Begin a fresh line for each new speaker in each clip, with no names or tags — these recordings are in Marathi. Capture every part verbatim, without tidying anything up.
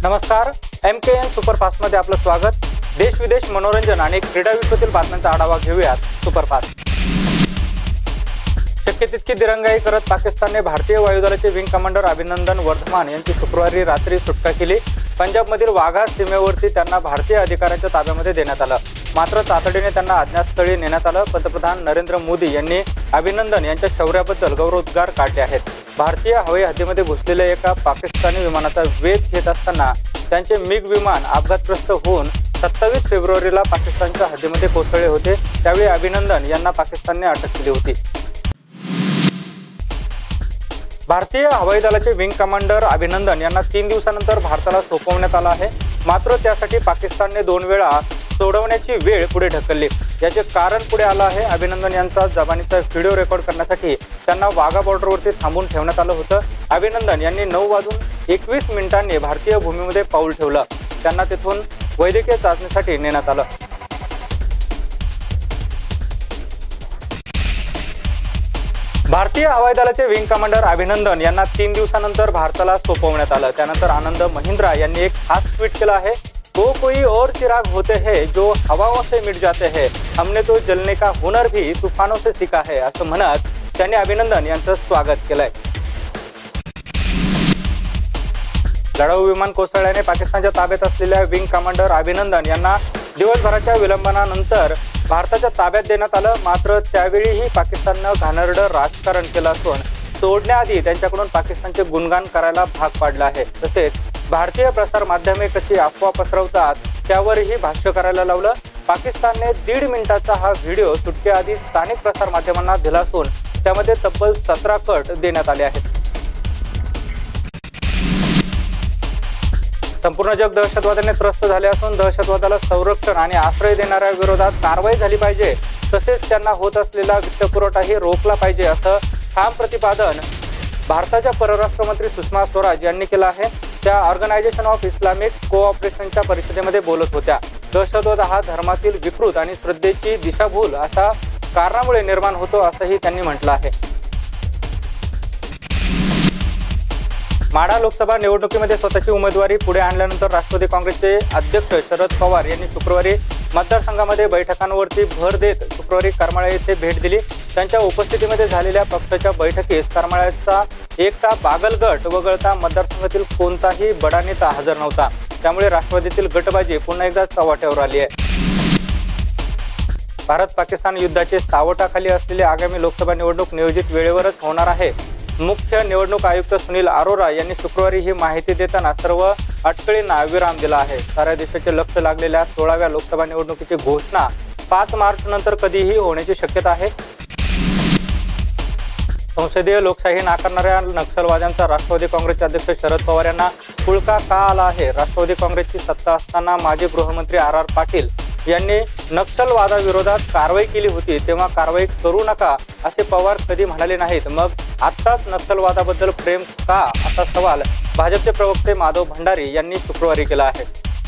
नमस्कार, एम के एन सुपरफास्ट मध्ये आपलं स्वागत। देश विदेश मनोरंजन आणि क्रीडा विश्वातील बातम्यांचा आढावा घेऊयात सुपरफास्ट। शक्य तितकी दिरंगाई करत पाकिस्तानने भारतीय वायुदलाचे विंग कमांडर अभिनंदन वर्धमान यांची शुक्रवारी रात्री सुटका केली। पंजाबमधील वाघा सीमेवरती त्यांना भारतीय अधिकाऱ्यांच्या ताब्यामध्ये देण्यात आलं, मात्र तातडीने त्यांना अज्ञातस्थळी नेण्यात आलं। पंतप्रधान नरेंद्र मोदी यांनी अभिनंदन यांच्या शौर्याबद्दल गौरवोद्गार काढले आहेत। भारतीय हवाई हद्दीमध्ये घुसलेल्या एका पाकिस्तानी विमानाचा वेध घेत असताना त्यांचे मिग विमान अपघातग्रस्त होऊन सत्तावीस फेब्रुवारीला पाकिस्तानच्या हद्दीमध्ये कोसळले होते। त्यावेळी अभिनंदन यांना पाकिस्तानने अटक केली होती। भारतीय हवाई दलाचे विंग कमांडर अभिनंदन यांना तीन दिवसानंतर भारताला सोपवण्यात आलं आहे, मात्र त्यासाठी पाकिस्तानने दोन वेळा सोडवण्याची वेळ पुढे ढकलली। याचे कारण पुढे आलं आहे। अभिनंदन यांचा जबानीचा व्हिडिओ रेकॉर्ड करण्यासाठी त्यांना वाघा बॉर्डरवरती थांबून ठेवण्यात आलं होतं। अभिनंदन यांनी नऊ वाजून एकवीस मिनिटांनी भारतीय भूमीमध्ये पाऊल ठेवलं। त्यांना तिथून वैद्यकीय चाचणीसाठी नेण्यात आलं। भारतीय हवाई दलाचे विंग कमांडर अभिनंदन यांना तीन दिवसानंतर भारताला सोपवण्यात आलं। त्यानंतर आनंद महिंद्रा यांनी एक खास ट्विट केलं आहे। वो कोई और चिराग होते हैं जो हवाओं से मिट जाते हैं, हमने तो जलने का हुनर भी तूफानों से सीखा है, असं म्हणत त्यांनी अभिनंदन यांचं स्वागत केलंय। लढाऊ विमान कोसळल्याने पाकिस्तानच्या ताब्यात असलेल्या विंग कमांडर अभिनंदन यांना दिवसभराच्या विलंबानंतर भारताच्या ताब्यात देण्यात आलं, मात्र त्यावेळीही पाकिस्ताननं घाणेरडं राजकारण केलं असून सोडण्याआधी त्यांच्याकडून पाकिस्तानचे गुणगान करायला भाग पाडलं आहे। तसेच भारतीय प्रसार माध्यमे कशी अफवा पसरवतात त्यावरही भाष्य करायला लावलं। पाकिस्तानने दीड मिनिटाचा हा व्हिडिओ सुटकेआधी स्थानिक प्रसार माध्यमांना दिला असून त्यामध्ये तब्बल सतरा कट देण्यात आले आहेत। संपूर्ण जग दहशतवादाने त्रस्त झाले असून दहशतवादाला संरक्षण आणि आश्रय देणाऱ्या विरोधात कारवाई झाली पाहिजे, तसेच त्यांना होत असलेला वित्तपुरवठाही रोखला पाहिजे, असं ठाम प्रतिपादन भारताच्या परराष्ट्र मंत्री सुषमा स्वराज यांनी केलं आहे। त्या ऑर्गनायझेशन ऑफ इस्लामिक कोऑपरेशनच्या परिषदेमध्ये बोलत होत्या। दहशतवाद हा धर्मातील विकृत आणि श्रद्धेची दिशाभूल अशा कारणामुळे निर्माण होतो, असंही त्यांनी म्हटलं आहे। माढा लोकसभा निवडणुकीमध्ये स्वतःची उमेदवारी पुढे आणल्यानंतर राष्ट्रवादी काँग्रेसचे अध्यक्ष शरद पवार यांनी शुक्रवारी मतदारसंघामध्ये बैठकांवरती भर देत शुक्रवारी करमाळा येथे भेट दिली। त्यांच्या उपस्थितीमध्ये झालेल्या पक्षाच्या बैठकीस करमाळ्याचा एकटा बागल गट वगळता मतदारसंघातील कोणताही बडा नेता हजर नव्हता। त्यामुळे राष्ट्रवादीतील गटबाजी पुन्हा एकदा चव्हाट्यावर आली आहे। भारत पाकिस्तान युद्धाचे सावटाखाली असलेली आगामी लोकसभा निवडणूक नियोजित वेळेवरच होणार आहे। मुख्य निवडणूक आयुक्त सुनील अरोरा यांनी शुक्रवारी ही माहिती देताना सर्व अटकळींना विराम दिला आहे। साऱ्या देशाचे लक्ष लागलेल्या सोळाव्या लोकसभा निवडणुकीची घोषणा पाच मार्च नंतर कधीही होण्याची शक्यता आहे। संसदीय लोकशाही नाकारणाऱ्या नक्षलवाद्यांचा राष्ट्रवादी काँग्रेसचे अध्यक्ष शरद पवार यांना पुळका का आला आहे? राष्ट्रवादी काँग्रेसची सत्ता असताना माजी गृहमंत्री आर आर पाटील यांनी नक्षलवादाविरोधात कारवाई केली होती, तेव्हा कारवाई करू नका असे पवार कधी म्हणाले नाहीत। मग आत्ताच नक्षलवादाबद्दल प्रेम का, असा सवाल भाजपचे प्रवक्ते माधव भंडारी यांनी शुक्रवारी केला आहे।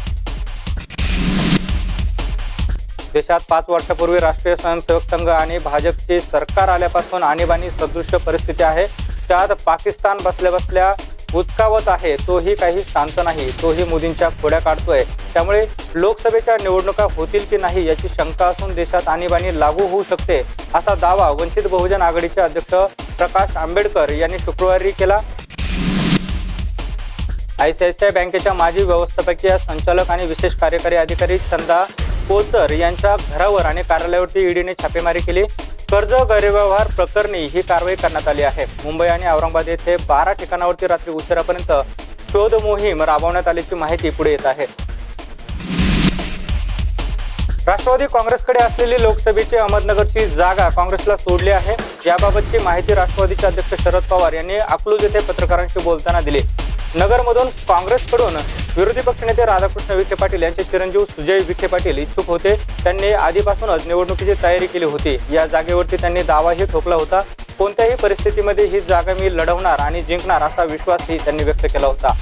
देशात पाच वर्षापूर्वी राष्ट्रीय स्वयंसेवक संघ आणि भाजपचे सरकार आल्यापासून आणीबाणी सदृश्य परिस्थिती आहे। त्यात पाकिस्तान बसल्या बसल्या उचकावत आहे, तोही काही शांत नाही, तोही मोदींच्या खोड्या काढतोय। त्यामुळे लोकसभेच्या निवडणुका होतील की नाही याची शंका असून देशात आणीबाणी लागू होऊ शकते, असा दावा वंचित बहुजन आघाडीचे अध्यक्ष प्रकाश आंबेडकर यांनी शुक्रवारी केला। आयसीआयसीआय बँकेच्या माजी व्यवस्थापकीय संचालक आणि विशेष कार्यकारी अधिकारी चंदा कोचर यांच्या घरावर आणि कार्यालयावरती ईडीने छापेमारी केली। कर्ज गैरव्यवहार प्रकरणी ही कारवाई करण्यात आली आहे। मुंबई आणि औरंगाबाद येथे बारा ठिकाणावरती रात्री उशिरापर्यंत शोध मोहीम राबवण्यात आल्याची माहिती पुढे येत आहे। राष्ट्रवादी काँग्रेसकडे असलेली लोकसभेची अहमदनगरची जागा काँग्रेसला सोडली आहे। याबाबतची माहिती राष्ट्रवादीचे अध्यक्ष शरद पवार यांनी अकलूज येथे पत्रकारांशी बोलताना दिली। नगरमधून काँग्रेसकडून विरोधी पक्षनेते राधाकृष्ण विखे पाटील यांचे चिरंजीव सुजय विखे पाटील इच्छुक होते। त्यांनी आधीपासूनच निवडणुकीची तयारी केली होती। या जागेवरती त्यांनी दावाही ठोकला होता। कोणत्याही परिस्थितीमध्ये ही जागा मी लढवणार आणि जिंकणार असा विश्वासही त्यांनी व्यक्त केला होता।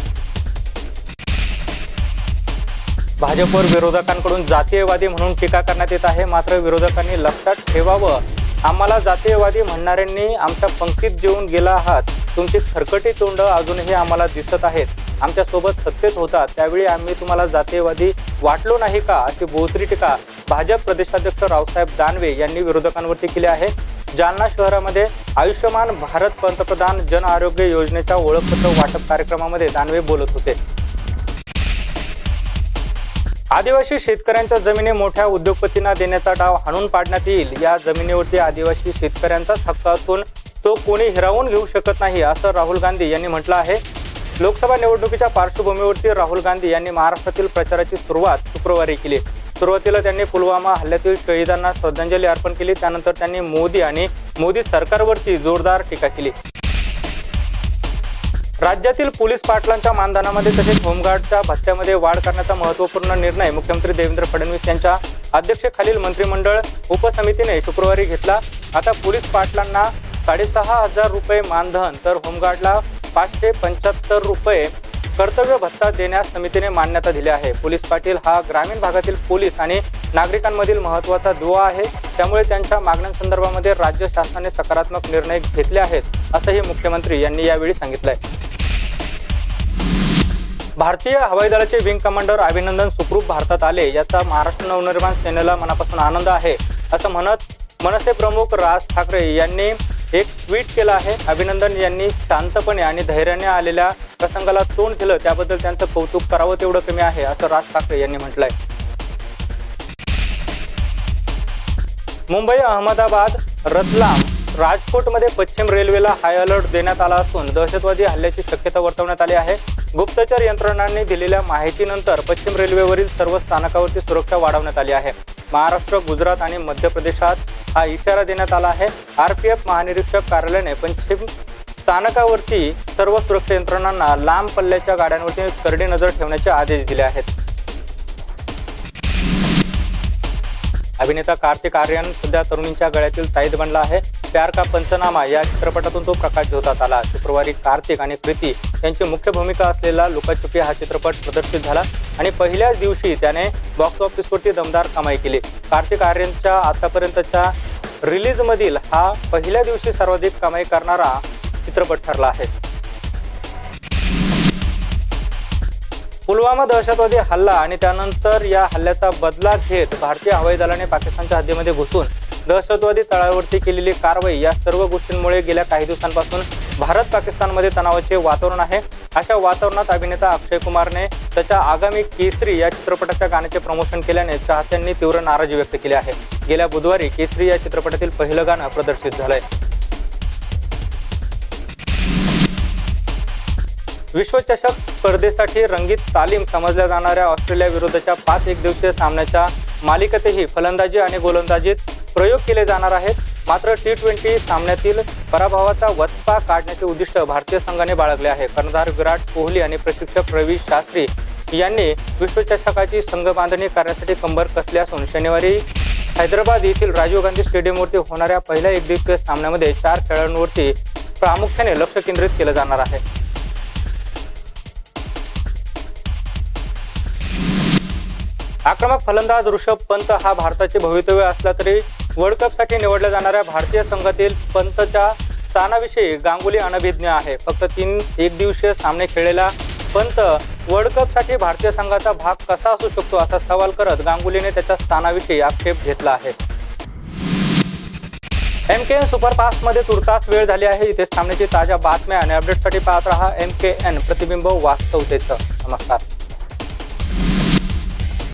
भाजपवर विरोधकांकडून जातीयवादी म्हणून टीका करण्यात येत आहे, मात्र विरोधकांनी लक्षात ठेवावं, आम्हाला जातीयवादी म्हणणाऱ्यांनी आमच्या पंक्तीत जेवून गेला आहात। तुमची खरकटी तोंड अजूनही आम्हाला दिसत आहेत। आमच्या सोबत सत्तेत होता त्यावेळी आम्ही तुम्हाला जातीयवादी वाटलो नाही का, अशी बोचरी टीका भाजप प्रदेशाध्यक्ष रावसाहेब दानवे यांनी विरोधकांवरती केली आहे। जालना शहरामध्ये आयुष्यमान भारत पंतप्रधान जन आरोग्य योजनेच्या ओळखपत्र वाटप कार्यक्रमामध्ये दानवे बोलत होते। आदिवासी शेतकऱ्यांच्या जमिनी मोठ्या उद्योगपतींना देण्याचा डाव हाणून पाडण्यात येईल। या जमिनीवरती आदिवासी शेतकऱ्यांचाच हक्क असून तो कोणी हिरावून घेऊ शकत नाही, असं राहुल गांधी यांनी म्हटलं आहे। लोकसभा निवडणुकीच्या पार्श्वभूमीवरती राहुल गांधी यांनी महाराष्ट्रातील प्रचाराची सुरुवात शुक्रवारी केली। सुरुवातीला त्यांनी पुलवामा हल्ल्यातील शहीदांना श्रद्धांजली अर्पण केली। त्यानंतर त्यांनी मोदी आणि मोदी सरकारवरती जोरदार टीका केली। राज्यातील पोलीस पाटलांच्या मानधनामध्ये तसेच होमगार्डच्या भत्त्यामध्ये वाढ करण्याचा महत्त्वपूर्ण निर्णय मुख्यमंत्री देवेंद्र फडणवीस यांच्या अध्यक्षतेखालील मंत्रिमंडळ उपसमितीने शुक्रवारी घेतला। आता पोलीस पाटलांना साडेसहा हजार रुपये मानधन तर होमगार्डला पाचशे पंच्याहत्तर रुपये कर्तव्य भत्ता देण्यास समितीने मान्यता दिली आहे। पोलीस पाटील हा ग्रामीण भागातील पोलीस आणि नागरिकांमधील महत्त्वाचा दुवा आहे, त्यामुळे त्यांच्या मागण्यांसंदर्भामध्ये राज्य शासनाने सकारात्मक निर्णय घेतले आहेत, असंही मुख्यमंत्री यांनी यावेळी सांगितलंय। भारतीय हवाई दलाचे विंग कमांडर अभिनंदन सुखरूप भारतात आले याचा महाराष्ट्र नवनिर्माण सेनेला मनापासून आनंद आहे, असं म्हणत मनसे प्रमुख राज ठाकरे यांनी एक ट्विट केलं आहे। अभिनंदन यांनी शांतपणे आणि धैर्याने आलेल्या प्रसंगाला तोंड दिलं, त्याबद्दल त्यांचं कौतुक करावं तेवढं कमी आहे, असं राज ठाकरे यांनी म्हटलंय। मुंबई अहमदाबाद रतलाम राजकोटमध्ये पश्चिम रेल्वेला हाय अलर्ट देण्यात आला असून दहशतवादी हल्ल्याची शक्यता वर्तवण्यात आली आहे। गुप्तचर यंत्रणांनी दिलेल्या माहितीनंतर पश्चिम रेल्वेवरील सर्व स्थानकावरती सुरक्षा वाढवण्यात आली आहे। महाराष्ट्र, गुजरात आणि मध्य प्रदेशात हा इशारा देण्यात आला आहे। आरपीएफ महानिरीक्षक कार्यालयाने पश्चिम स्थानकावरती सर्व सुरक्षा यंत्रणांना लांब पल्ल्याच्या गाड्यांवरती करडी नजर ठेवण्याचे आदेश दिले आहेत। अभिनेता कार्तिक आर्यन सध्या तरुणींच्या गळ्यातील ताईत बनला आहे। प्यार का पंचनामा या चित्रपटातून तो प्रकाशझोतात आला। शुक्रवारी कार्तिक आणि कृती यांची मुख्य भूमिका असलेला लुकाछुपी हा चित्रपट प्रदर्शित झाला आणि पहिल्याच दिवशी त्याने बॉक्स ऑफिसवरती दमदार कमाई केली। कार्तिक आर्यनच्या आतापर्यंतच्या रिलीजमधील हा पहिल्या दिवशी सर्वाधिक कमाई करणारा चित्रपट ठरला आहे। पुलवामा दहशतवादी हल्ला आणि त्यानंतर या हल्ल्याचा बदला घेत भारतीय हवाई दलाने पाकिस्तानच्या हद्दीमध्ये घुसून दहशतवादी तळावरती केलेली कारवाई या सर्व गोष्टींमुळे गेल्या काही दिवसांपासून भारत पाकिस्तानमध्ये तणावाचे वातावरण आहे। अशा वातावरणात अभिनेता अक्षय कुमारने त्याच्या आगामी केसरी या चित्रपटाच्या गाण्याचे प्रमोशन केल्याने चाहत्यांनी तीव्र नाराजी व्यक्त केली आहे। गेल्या बुधवारी केसरी या चित्रपटातील पहिलं गाणं प्रदर्शित झालंय। विश्वचषक स्पर्धेसाठी रंगीत तालीम समजल्या जाणाऱ्या ऑस्ट्रेलिया विरुद्धच्या पाच एकदिवसीय सामन्याच्या मालिकेतही फलंदाजी आणि गोलंदाजीत प्रयोग केले जाणार आहेत। मात्र टी ट्वेंटी सामन्यातील पराभवाचा वचपा काढण्याचे उद्दिष्ट भारतीय संघाने बाळगले आहे। कर्णधार विराट कोहली आणि प्रशिक्षक रवी शास्त्री यांनी विश्वचषकाची संघ बांधणी करण्यासाठी कंबर कसली असून शनिवारी हैदराबाद येथील राजीव गांधी स्टेडियमवरती होणाऱ्या पहिल्या एकदिवसीय सामन्यामध्ये चार खेळाडूंवरती प्रामुख्याने लक्ष केंद्रित केलं जाणार आहे। आक्रमक फलंदाज ऋषभ पंत हा भारताचे भवितव्य असला तरी वर्ल्ड कपसाठी निवडल्या जाणाऱ्या भारतीय संघातील पंतच्या स्थानाविषयी गांगुली अनभिज्ञ आहे। फक्त तीन एकदिवसीय सामने खेळलेला पंत वर्ल्ड कपसाठी भारतीय संघाचा भाग कसा असू शकतो असा सवाल करत गांगुलीने त्याच्या स्थानाविषयी आक्षेप घेतला आहे। एम के एन सुपरफास्ट मध्ये तुर्तास वेळ झाली आहे। इथे सामन्याची ताज्या बातम्या आणि अपडेटसाठी पाहत रहा एम के एन प्रतिबिंब वास्तवतेचं। नमस्कार।